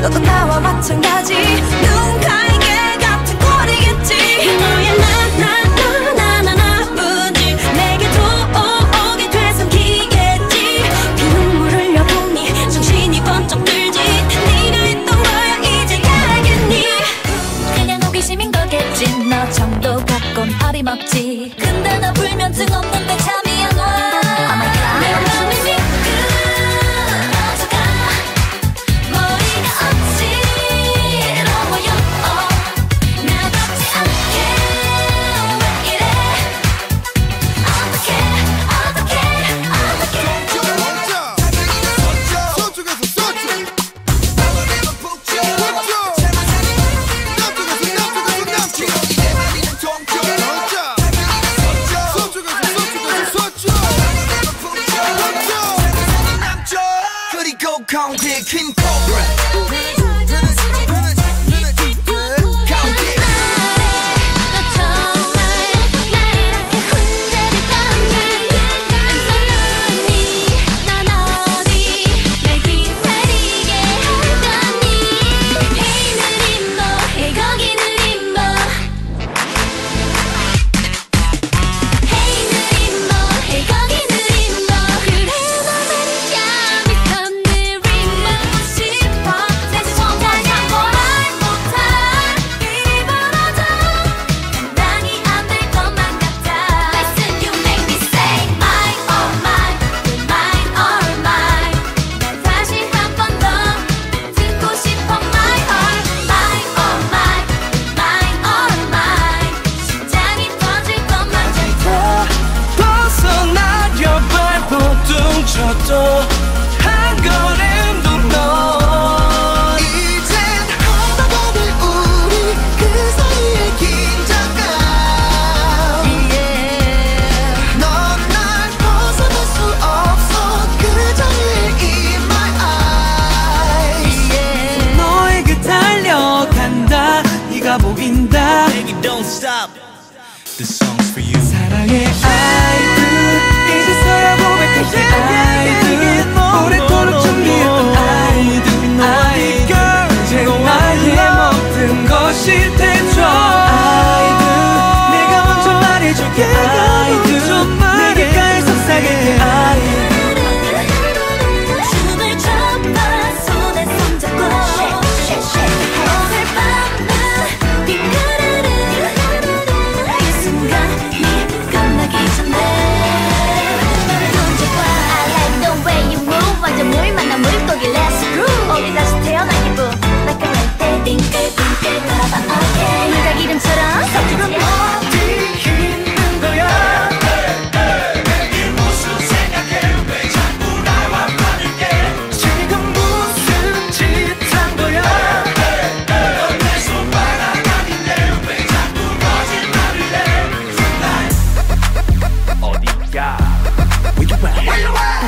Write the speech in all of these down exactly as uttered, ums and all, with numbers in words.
너도 나와 마찬가지 눈 가리개 같은 꼴이겠지 너의 나나나나나나뿐이 내게도 오게 돼선 기겠지 피눈물 흘려보니 정신이 번쩍 들지 네가 했던 거야 이제야 알겠니 그냥 호기심인 거겠지 너 정도 갖곤 어림없지 근데 나 불면증 없는데 잠이 안 와 내 맘이 미끄러져가 머리가 어지러워요 나답지 않게 왜 이래 어떡해 어떡해 어떡해 서쪽에서 서쪽 County King Cobra 한 걸음도 넌 이젠 하나가 될 우리 그 사이의 긴장감 넌 날 벗어날 수 없어 그 자리에 in my eyes 너에게 달려간다 네가 보인다 Baby don't stop This song's for you 사랑해 I do 이제서야 고백할 때 I do 오랫도록 준비했던 I do 너와 네 girl 이제 나의 모든 것이 되죠 I do 내가 먼저 말해줄게 I do 내 귓가에 속삭일게 I do 춤을 춰봐 손에 손잡고 오늘 밤은 빙그르르 이 순간이 끝나기 전에 너를 던져봐 I like the way you move 완전 물 만난 물고기 let's groove 어디 다시 태어난 기분 날아갈 때 빙글빙글 돌아봐 okay 물과 기름처럼 섞이지 어디 있는 거야 이 모습 생각해 왜 자꾸 나와 반응해 지금 무슨 짓 한 거야 내 손바닥 아닌데 왜 자꾸 거짓말을 해 어디가 Where you at Where you at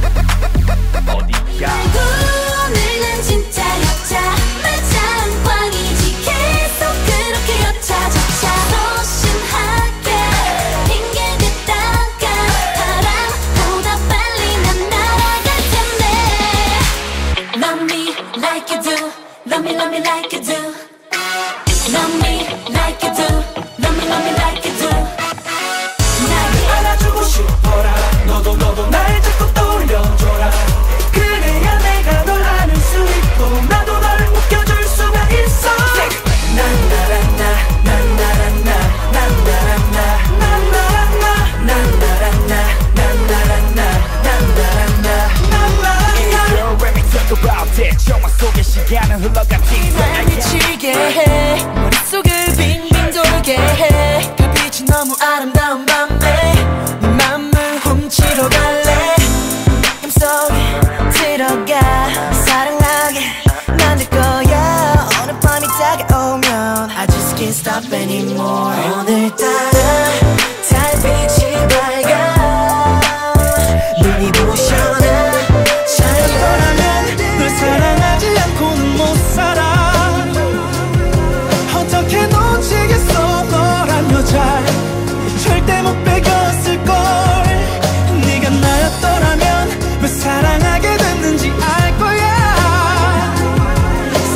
어디가 오늘은 진짜 여자 말짱 꽝이지 계속 그렇게 여차저차 소심하게 핑계댔다가 바람보다 빨리 난 날아갈 텐데 Love me like you do Love me love me like you do Love me like you do Love me love me like you do 나를 안아주고 싶어라 너도 너도 날 자꾸 떠올려줘라 그래야 내가 널 안을 수 있고 나도 널 웃겨줄 수가 있어 난나란나 난나란나 난나란나 난나란나 난나란나 난나란나 난나란나 난나란나 Girl, let me talk about that 영화 속의 시간은 흘러갔지 날 미치게 해 머릿속을 빙빙 돌게 해 별빛이 너무 아름다운 밤에 네 맘을 훔치러 갈래 힘속에 들어가 사랑하게 만들 거야 어느 밤이 다가오면 I just can't stop anymore 오늘따라 달빛이 밝아 눈이 부셔나 이거라면 널 사랑하지 않고는 못 살아 어떻게 놓치겠어 너란 여자 절대 못 빼겼을걸 네가 나였더라면 왜 사랑하게 됐는지 알 거야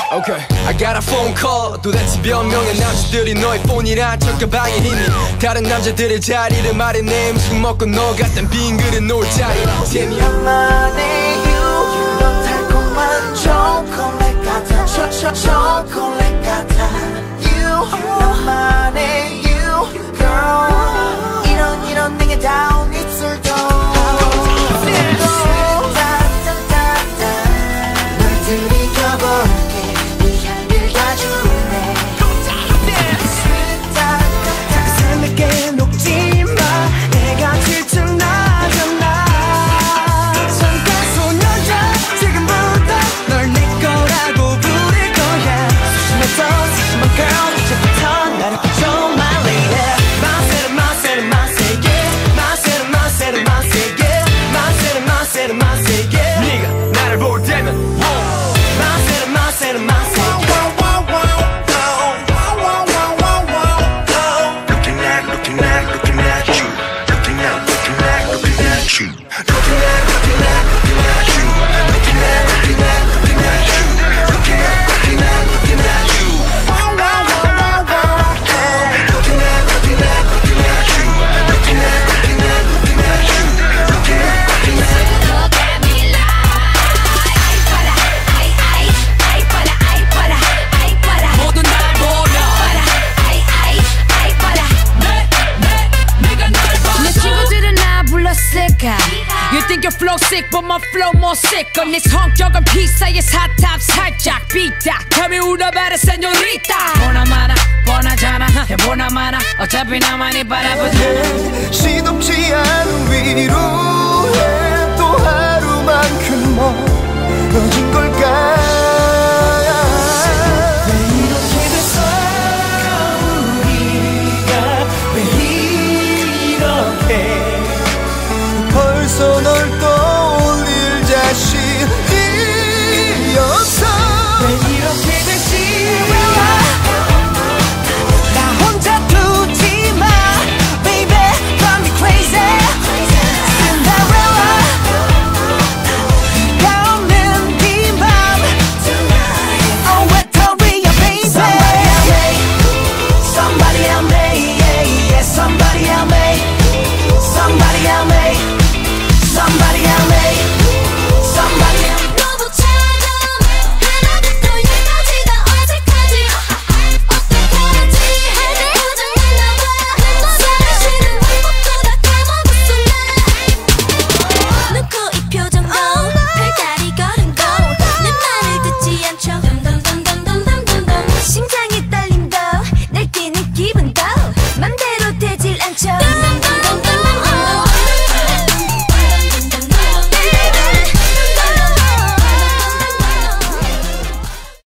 Okay, I got a phone call. 도대체 몇 명의 남자들이 너의 폰이란 척가방에 있니? 다른 남자들의 자리를 말해내. 음식 먹고 너 같은 빈 그릇 놓을 자리. 나만의 you 달콤한 초콜릿 같아 초, 초, 초콜릿 같아 You 나만의 you girl 이런 이런 내게 닿은 입술도 널 들이켜볼게 네 향기를 가줄래 내게 녹지마 내가 질투나잖아 성과소년자 지금부터 널 내 거라고 부를 거야 소심했던 소심한 girl 이제부터 나를 비춰 my lady 마세르 마세르 마세게 마세르 마세르 마세게 마세르 마세르 마세게 네가 나를 볼 때면 마세르 마세르 마세게 Looking at, looking at, looking at you. Looking at, looking at, looking at you. Looking at, looking at, looking at you. Looking at, looking at, looking at you. Looking at, looking at, looking at you. Looking at, looking at, looking at you. Looking at, looking at, looking at you. Looking at, looking at. Look at me like ay ay ay para ay para ay para 모두 날 보려 para ay ay ay para 내가 널 봐 내 친구들은 나 불렀을까 You think your flow sick but my flow more sicker 내 성격은 피사의 사탑 살짝 삐딱 감히 울어봐라 세뇨리타 보나 마나 뻔하잖아 보나 마나 어차피 나만이 바라보잖아 시덥지 않은 위로에 또 하루만큼 멀어진 걸까 왜 이렇게 됐어 우리가 왜 이렇게 벌써 널 떠올릴 자신